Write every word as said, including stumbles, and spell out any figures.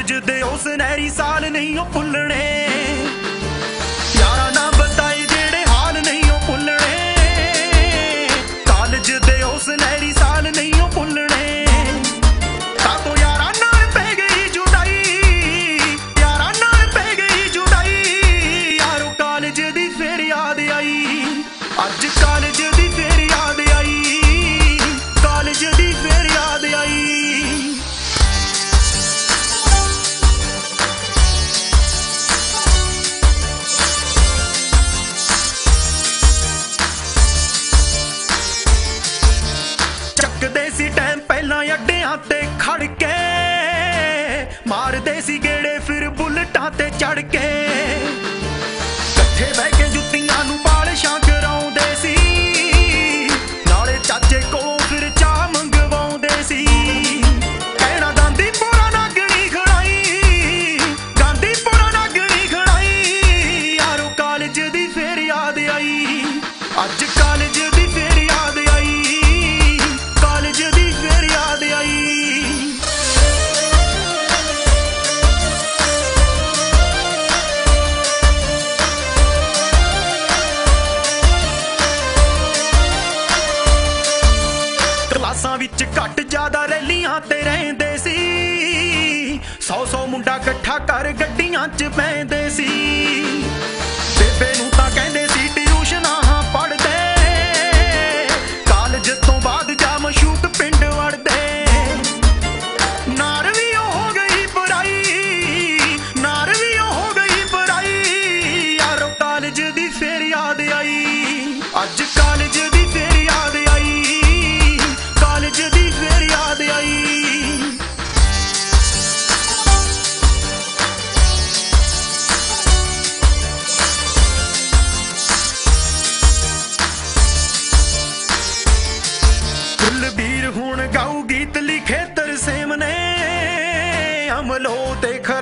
कालज दे ओ सुनहरी साल नहीं ओ भुलने, यारा ना बताए जेड़े हाल नहीं ओ भुलने, कालज दे ओ सुनहरी साल नहीं ओ भुलने। कातो यारा नाल पै गई जुदाई, यारा नाल पै गई जुदाई, यारो कालज दी फिर याद आई, अज कालज दी फिर याद आई, कालज दी फिर याद आई। चकदे सी टाइम पहला अड्डियां ते खड़ के, मारदे सी गेड़े फिर बुलटां ते चढ़ के, कट्ठे बह के जुत्तियां नूं पालिशां कराउंदे सी, नाले चाचे कोलों फिर चाह मंगवाउंदे सी। कहना गांधी पोरा नागणी खड़ाई, गांधी पोरा नागणी खड़ाई, यारो कालज दी फिर याद आई, अज कालज दी फिर याद आई, कालज दी फिर याद आई। क्लासां विच घट ज्यादा रैलियां ते रहिंदे सी, सौ सौ मुंडा कट्ठा कर गड्डियां च पैंदे सी, बेबे नूं तां कहंदे सी ट्यूशनां पढ़दे, कालज तो बाद जा मशूक पिंड वड़दे। नार भी हो गई पढ़ाई, नार भी हो गई पढ़ाई, यारो कालज दी फिर याद आई, अज कालज दी फिर याद आई, कालज दी फिर याद आई। कुलबीर हुण गाऊ गीत लिखे तरसेम ने, अमलो ते